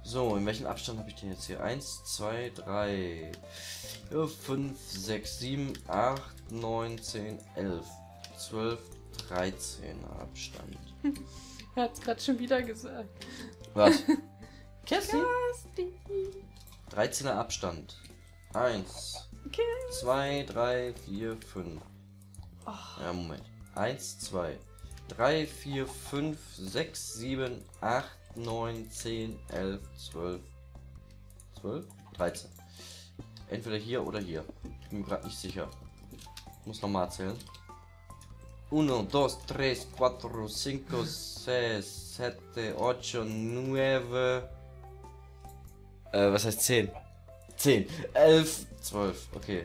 So, in welchem Abstand habe ich den jetzt hier? 1, 2, 3, 5, 6, 7, 8, 9, 10, 11, 12, 13 Abstand. Er hat es gerade schon wieder gesagt. Was? Kerstin? Kerstin. 13er Abstand. 1, 2, 3, 4, 5. Ja, Moment. 1, 2, 3, 4, 5, 6, 7, 8, 9, 10, 11, 12. 12? 13. Entweder hier oder hier. Ich bin mir gerade nicht sicher. Ich muss nochmal zählen. 1, 2, 3, 4, 5, 6, 7, 8, 9. Was heißt 10? 10, 11, 12. Okay.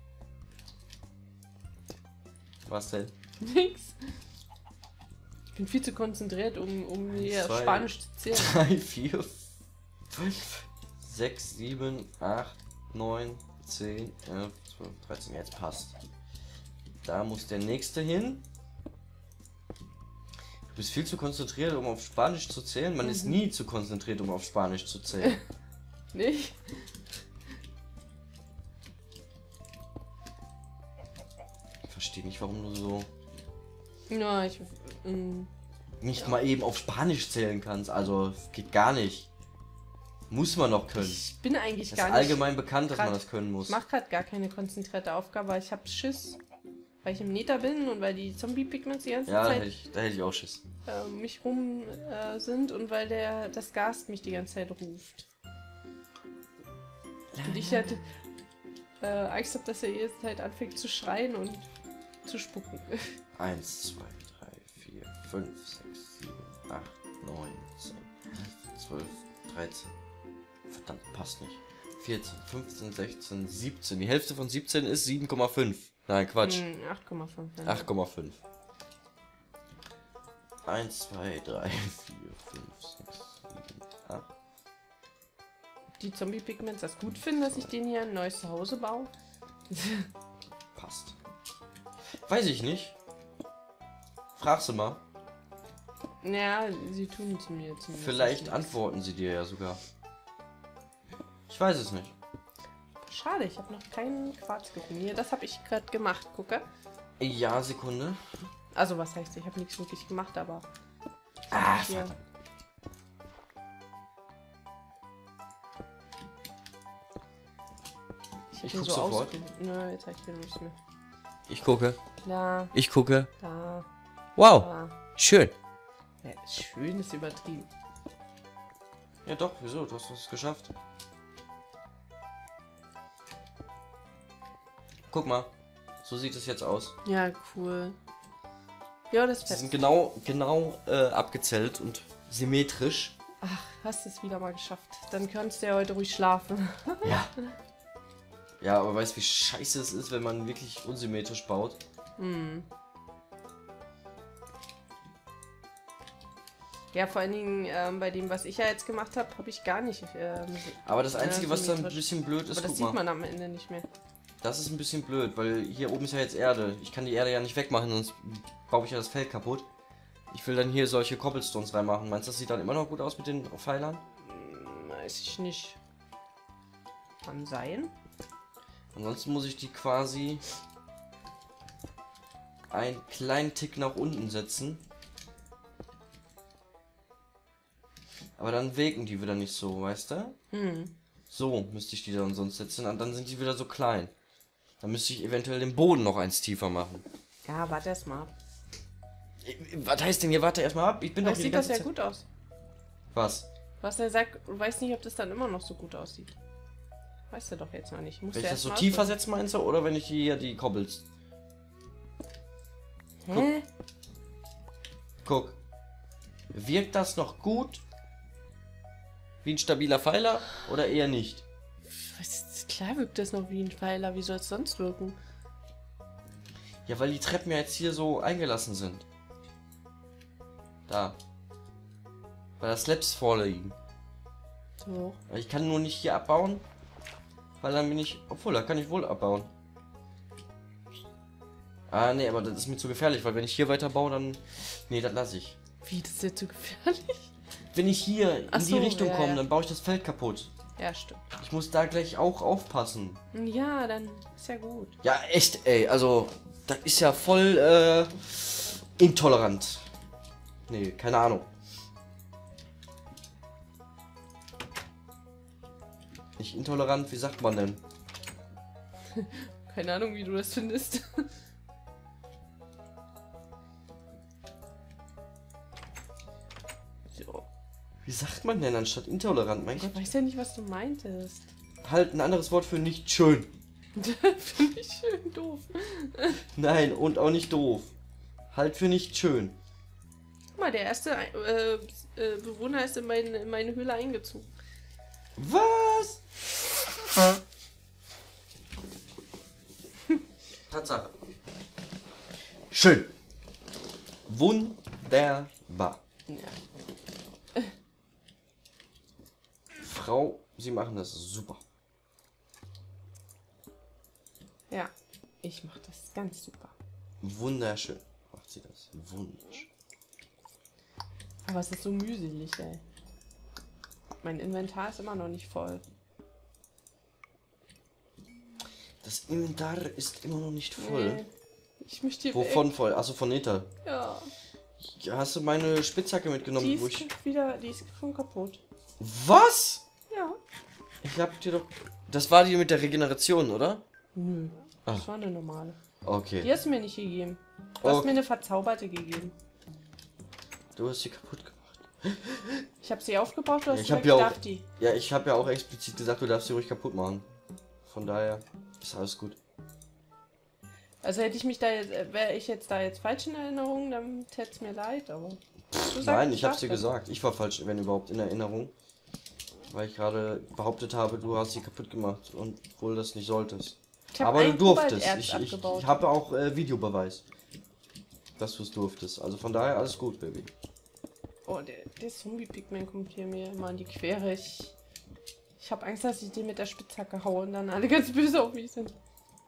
Was denn? Nix. Ich bin viel zu konzentriert, um hier 2, Spanisch zu zählen. 3, 4, 5, 6, 7, 8, 9, 10, 11, 12, 13. Jetzt passt. Da muss der nächste hin. Du bist viel zu konzentriert, um auf Spanisch zu zählen. Man ist nie zu konzentriert, um auf Spanisch zu zählen. Nicht? Ich verstehe nicht, warum du so Ja, nicht mal eben auf Spanisch zählen kannst. Also, geht gar nicht. Muss man noch können. ich bin eigentlich Das gar ist nicht. allgemein bekannt, dass man grad- das können muss. Ich mache gerade gar keine konzentrierte Aufgabe, weil ich habe Schiss. Weil ich im Nether bin und weil die Zombie-Pigments die ganze Ja, da Zeit hätte ich auch Schiss. mich rum sind und weil das Gas mich die ganze Zeit ruft. Und ich hatte Angst habe, dass er jetzt halt anfängt zu schreien und zu spucken. 1, 2, 3, 4, 5, 6, 7, 8, 9, 10, 11, 12, 13. Verdammt, passt nicht. 14, 15, 16, 17. Die Hälfte von 17 ist 7,5. Nein, Quatsch. 8,5. 8,5. 1, 2, 3, 4, 5, 6, 7, 8. Die Zombie-Pigments das gut finden, dass ich denen hier ein neues Zuhause baue. Passt. Weiß ich nicht. Frag sie mal. Ja, sie tun es mir zumindest. Vielleicht nichts. antworten sie dir ja sogar. Ich weiß es nicht. Schade, ich habe noch keinen Quarz gefunden. Hier, das habe ich gerade gemacht, gucke. Ja, Sekunde. Also, was heißt, ich habe nichts wirklich gemacht, aber. Ah, hier. verdammt. Ich hab ihn guck sofort. Nö, jetzt zeig ich dir noch nichts mehr. Ich gucke. Da, Ich gucke. da, Wow, da. schön. Ja, schön ist übertrieben. Ja doch, wieso? Du hast es geschafft. Guck mal. So sieht es jetzt aus. Ja, cool. Ja, das ist Sie fest. sind genau abgezählt und symmetrisch. Ach, hast es wieder mal geschafft. Dann kannst du ja heute ruhig schlafen. Ja. Ja, aber weißt du, wie scheiße es ist, wenn man wirklich unsymmetrisch baut? Hm. Ja, vor allen Dingen bei dem, was ich ja jetzt gemacht habe, habe ich gar nicht. Aber das Einzige, was da ein symmetrisch. bisschen blöd ist, Aber das guck sieht mal. man am Ende nicht mehr. Das ist ein bisschen blöd, weil hier oben ist ja jetzt Erde. Ich kann die Erde ja nicht wegmachen, sonst baue ich ja das Feld kaputt. Ich will dann hier solche Cobblestones reinmachen. Meinst du, das sieht dann immer noch gut aus mit den Pfeilern? Weiß ich nicht. Kann sein. Ansonsten muss ich die quasi einen kleinen Tick nach unten setzen. Aber dann wirken die wieder nicht so, weißt du? Hm. So müsste ich die dann sonst setzen, und dann sind die wieder so klein. Dann müsste ich eventuell den Boden noch eins tiefer machen. Ja, warte erst mal ab. Was heißt denn hier? Warte erstmal ab. Ich bin doch Vielleicht hier die sieht das ganze ja Zeit. gut aus. Was? Was er sagt, weiß nicht, ob das dann immer noch so gut aussieht. Weißt du doch jetzt noch nicht. Musst Wenn du ich das erst so mal tiefer ausprobieren. setze, meinst du? Oder wenn ich hier die Cobbles... Hä? Guck. Wirkt das noch gut? Wie ein stabiler Pfeiler? Oder eher nicht? Klar wirkt das noch wie ein Pfeiler. Wie soll es sonst wirken? Ja, weil die Treppen ja jetzt hier so eingelassen sind. Da. Weil da Slabs vorliegen. So. Ich kann nur nicht hier abbauen. Weil dann bin ich... Obwohl, da kann ich wohl abbauen. Ah, nee, aber das ist mir zu gefährlich, weil wenn ich hier weiter baue, dann... Nee, das lasse ich. Wie, das ist ja zu gefährlich? wenn ich hier in die Richtung komme, dann baue ich das Feld kaputt. Ja, stimmt. Ich muss da gleich auch aufpassen. Ja, dann ist ja gut. Ja, echt, ey. Also, das ist ja voll intolerant. Nee, keine Ahnung. Nicht intolerant, wie sagt man denn? Keine Ahnung, wie du das findest. So. Wie sagt man denn anstatt intolerant, mein Gott? Ich weiß ja nicht, was du meintest. Halt ein anderes Wort für nicht schön. Finde ich schön doof. Nein, und auch nicht doof. Halt für nicht schön. Guck mal, der erste Bewohner ist in meine Höhle eingezogen. Was? Tatsache. Schön. Wunderbar. Ja. Frau, Sie machen das super. Ja, ich mache das ganz super. Wunderschön macht sie das. Wunderschön. Aber es ist so mühselig, ey. Mein Inventar ist immer noch nicht voll. Das Inventar ist immer noch nicht voll. Nee. Ich möchte hier Wovon weg. voll? Achso, von Neta. Ja. Hast du meine Spitzhacke mitgenommen? Die ist schon kaputt. Was? Ja. Ich hab dir doch... Das war die mit der Regeneration, oder? Nö. Ah. Das war eine normale. Okay. Die hast du mir nicht gegeben. Du hast mir eine verzauberte gegeben. Du hast sie kaputt gemacht. Ich habe sie aufgebaut, du hast Ich hab gesagt, ja ich auch... darf die. Ja, ich habe ja auch explizit gesagt, du darfst sie ruhig kaputt machen. Von daher ist alles gut. Also hätte ich mich da jetzt, wäre ich jetzt da jetzt falsch in Erinnerung, dann täte es mir leid, aber... Nein, ich hab's dir gesagt. Ich war falsch, wenn überhaupt, in Erinnerung. Weil ich gerade behauptet habe, du hast sie kaputt gemacht und wohl das nicht solltest. Aber du durftest. Ich habe auch Videobeweis, dass du es durftest. Also von daher alles gut, Baby. Oh, der Zombie-Pigman kommt hier mir immer in die Quere. Ich habe Angst, dass ich den mit der Spitzhacke haue und dann alle ganz böse auf mich sind.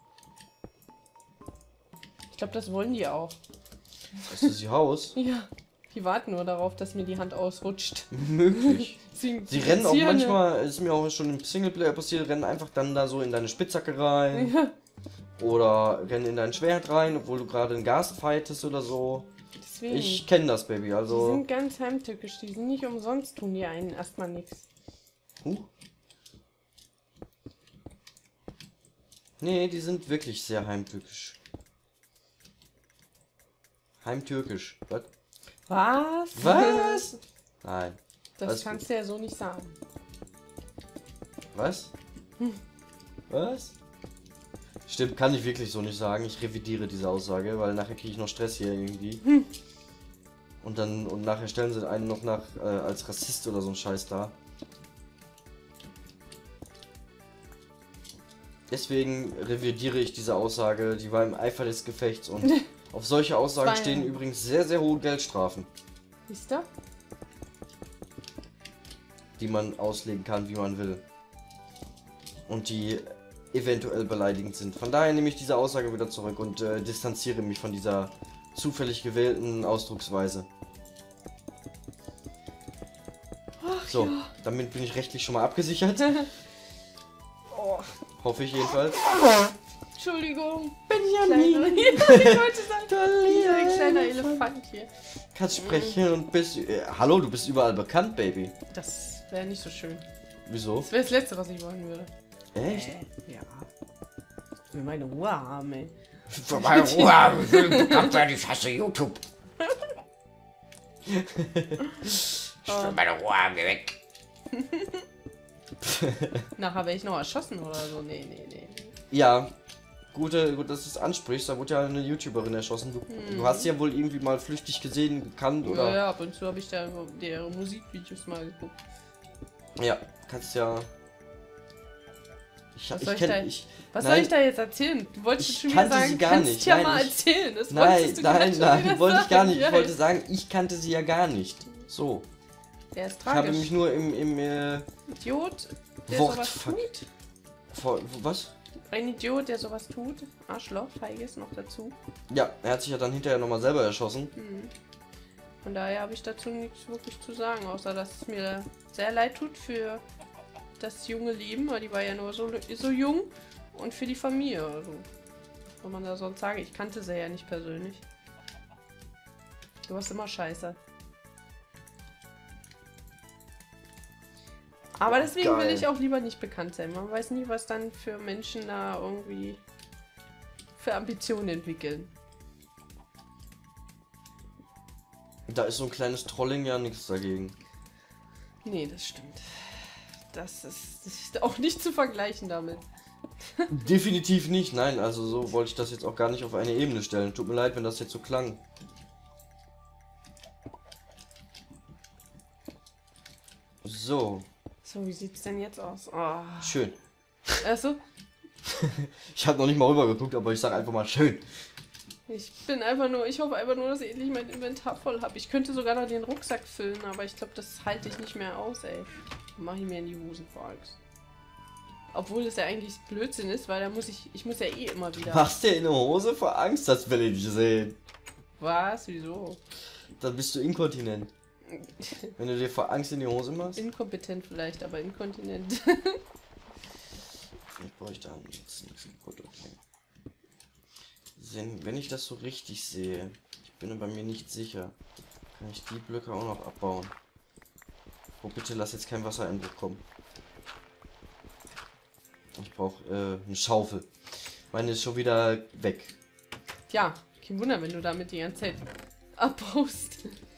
Ich glaube, das wollen die auch. Dass du sie haust? Ja. Die warten nur darauf, dass mir die Hand ausrutscht. Möglich. Sie rennen auch manchmal, ist mir auch schon im Singleplayer passiert, rennen einfach dann da so in deine Spitzhacke rein. Ja. Oder rennen in dein Schwert rein, obwohl du gerade einen Gast fightest oder so. Deswegen. Ich kenne das, Baby, also... Die sind ganz heimtückisch, die sind nicht umsonst, tun die einen erstmal nichts. Nee, die sind wirklich sehr heimtückisch. Heimtürkisch. Was? Was? Was? Nein. Das Was? kannst du ja so nicht sagen. Was? Was? Stimmt, kann ich wirklich so nicht sagen. Ich revidiere diese Aussage, weil nachher kriege ich noch Stress hier irgendwie. Und nachher stellen sie einen noch nach als Rassist oder so ein Scheiß da. Deswegen revidiere ich diese Aussage, die war im Eifer des Gefechts und auf solche Aussagen stehen übrigens sehr, sehr hohe Geldstrafen, Siehst du? die man auslegen kann, wie man will. Und die eventuell beleidigend sind. Von daher nehme ich diese Aussage wieder zurück und distanziere mich von dieser zufällig gewählten Ausdrucksweise. Ach, So, ja. damit bin ich rechtlich schon mal abgesichert. Oh. Hoffe ich jedenfalls. Entschuldigung. Benjamin! Ich wollte sagen, ein kleiner Elefant hier. Kannst sprechen und bist... hallo, du bist überall bekannt, Baby. Das wäre nicht so schön. Wieso? Das wäre das Letzte, was ich wollen würde. Echt? Ja. Ich will meine Ruhe haben, ey. Für meine Ruhe haben, ich will bekannt werden, ich hasse YouTube. Ich will meine Ruhe haben, geh weg. Nachher werde ich noch erschossen oder so. Nee. Ja. Gut, dass du es ansprichst. Da wurde ja eine YouTuberin erschossen. Du hast sie ja wohl irgendwie mal flüchtig gesehen, gekannt, oder? Ja, ab und zu habe ich da ihre Musikvideos mal geguckt. Ja, kannst ja... Was soll ich da jetzt erzählen? Du wolltest Ich schon wieder kannte sagen, sie gar kannst nicht. ja Nein, mal ich- erzählen. Das Nein, wolltest du gerade schon nein, wieder wollte ich gar nicht. Ich sagen. wollte sagen, ich kannte sie ja gar nicht. So. Der ist Ich habe mich tragisch. nur im Idiot, der Wort- sowas fuck. tut. was? Ein Idiot, der sowas tut. Arschloch, feiges noch dazu. Ja, er hat sich ja dann hinterher nochmal selber erschossen. Von daher habe ich dazu nichts wirklich zu sagen, außer dass es mir sehr leid tut für das junge Leben, weil die war ja nur so jung, und für die Familie. Also, wenn man da sonst sagen, ich kannte sie ja nicht persönlich. Du warst immer scheiße. Aber deswegen will ich auch lieber nicht bekannt sein. Man weiß nie, was dann für Menschen da irgendwie für Ambitionen entwickeln. Da ist so ein kleines Trolling ja nichts dagegen. Nee, das stimmt. Das ist auch nicht zu vergleichen damit. Definitiv nicht, nein. Also so wollte ich das jetzt auch gar nicht auf eine Ebene stellen. Tut mir leid, wenn das jetzt so klang. So. So, wie sieht's denn jetzt aus? Oh. Schön. Achso? Ich habe noch nicht mal rübergeguckt, aber ich sag einfach mal schön. Ich hoffe einfach nur, dass ich endlich mein Inventar voll habe. Ich könnte sogar noch den Rucksack füllen, aber ich glaube, das halte ich nicht mehr aus, ey. Dann mache ich mir in die Hosen vor Angst. Obwohl es ja eigentlich Blödsinn ist, weil da muss ich muss ja eh immer wieder... Machst dir in die Hose vor Angst, das will ich nicht sehen. Was? Wieso? Dann bist du inkontinent. Wenn du dir vor Angst in die Hose machst? Inkompetent vielleicht, aber inkontinent. Ich bräuchte da jetzt nichts kaputt. Okay. Wenn ich das so richtig sehe, ich bin bei mir nicht sicher, kann ich die Blöcke auch noch abbauen. Oh, bitte lass jetzt kein Wassereinbruch kommen. Ich brauche eine Schaufel. Meine ist schon wieder weg. Ja, kein Wunder, wenn du damit die ganze Zeit abbaust.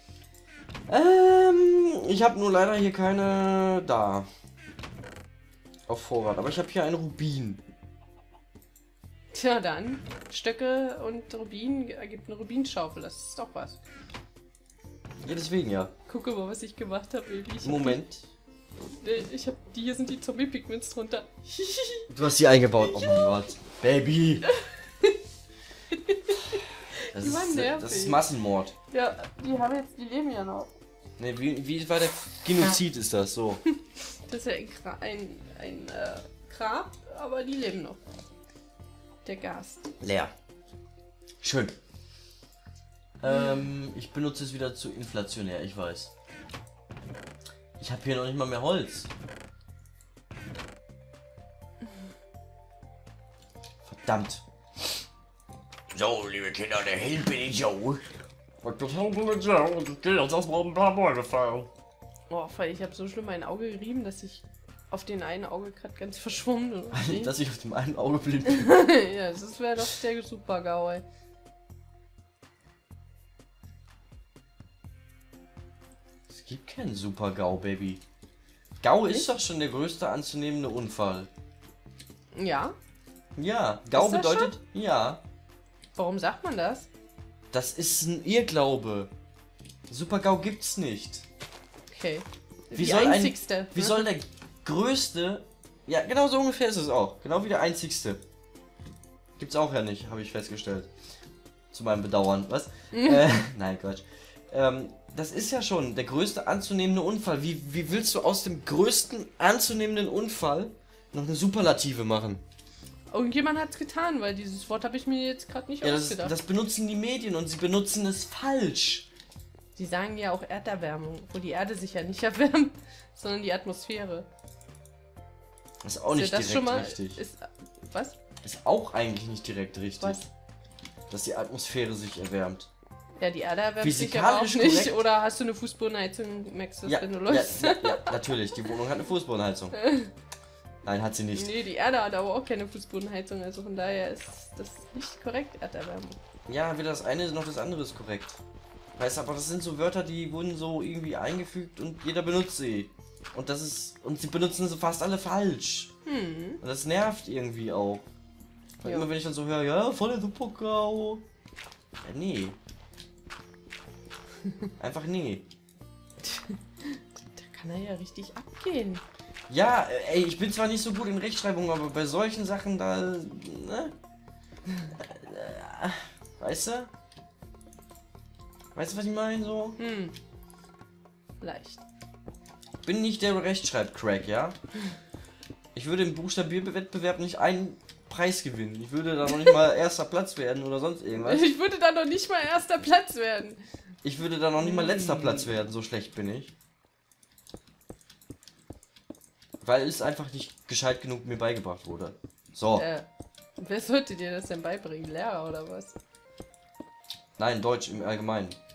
Ich habe nur leider hier keine da. Auf Vorrat. Aber ich habe hier einen Rubin. Tja, dann. Stöcke und Rubin ergibt eine Rubinschaufel. Das ist doch was. Ja, deswegen ja. Guck mal, was ich gemacht habe, Öli. Moment. Hier sind die Zombie-Pigments drunter. Du hast sie eingebaut. Oh mein Gott. Baby. Das ist Massenmord. Ja, die leben ja noch. Ne, wie war der Genozid ist das so? Das ist ja ein Grab, aber die leben noch. Der Gast. Leer. Schön. Ich benutze es wieder zu inflationär, ich weiß. Ich habe hier noch nicht mal mehr Holz. Verdammt. So, liebe Kinder, der Held bin ich auch. Was das Held bin ich auch. Und ich gehe jetzt erstmal ein paar Bäume fallen. Oh, weil ich habe so schlimm mein Auge gerieben, dass ich auf den einen Auge gerade ganz verschwommen bin. Dass ich auf dem einen Auge blind. Ja, das wäre doch der Super-GAU, ey. Es gibt keinen Super-GAU, Baby. GAU ist doch schon der größte anzunehmende Unfall. Ja? Ja, GAU Ist das bedeutet, ja. Warum sagt man das? Das ist ein Irrglaube. Super-GAU gibt's nicht. Okay. Wie Die soll einzigste. Wie soll der größte... Ja, genau so ungefähr ist es auch. Genau wie der einzigste. Gibt's auch ja nicht, habe ich festgestellt. Zu meinem Bedauern. Was? Nein, Quatsch. Das ist ja schon der größte anzunehmende Unfall. Wie willst du aus dem größten anzunehmenden Unfall noch eine Superlative machen? Irgendjemand hat's getan, weil dieses Wort habe ich mir jetzt gerade nicht ausgedacht. Das benutzen die Medien und sie benutzen es falsch. Die sagen ja auch Erderwärmung, wo die Erde sich ja nicht erwärmt, sondern die Atmosphäre. Das ist auch nicht das direkt schon mal, richtig. Was? Ist auch eigentlich nicht direkt richtig. Was? Dass die Atmosphäre sich erwärmt. Ja, die Erde erwärmt sich aber auch Physikalisch nicht. korrekt. Oder hast du eine Fußbodenheizung, merkst du das, wenn du läufst? Ja, natürlich. Die Wohnung hat eine Fußbodenheizung. Nein, hat sie nicht. Nee, die Erde hat aber auch keine Fußbodenheizung, also von daher ist das nicht korrekt, Erderwärmung. Ja, weder das eine noch das andere ist korrekt. Weißt du, aber das sind so Wörter, die wurden so irgendwie eingefügt und jeder benutzt sie. Und sie benutzen sie fast alle falsch. Und das nervt irgendwie auch. Weil immer wenn ich dann so höre, ja, voll der Super-GAU. Ja, nee. Einfach nee. Da kann er ja richtig abgehen. Ja, ey, ich bin zwar nicht so gut in Rechtschreibung, aber bei solchen Sachen da, ne? Weißt du? Weißt du, was ich meine, so? Leicht. Ich bin nicht der Rechtschreib-Crack, ja? Ich würde im Buchstabierwettbewerb nicht einen Preis gewinnen. Ich würde da noch nicht mal erster Platz werden oder sonst irgendwas. Ich würde da noch nicht mal erster Platz werden. Ich würde da noch nicht mal letzter Platz werden, so schlecht bin ich. Weil es einfach nicht gescheit genug mir beigebracht wurde. So. Wer sollte dir das denn beibringen? Lehrer oder was? Nein, Deutsch im Allgemeinen.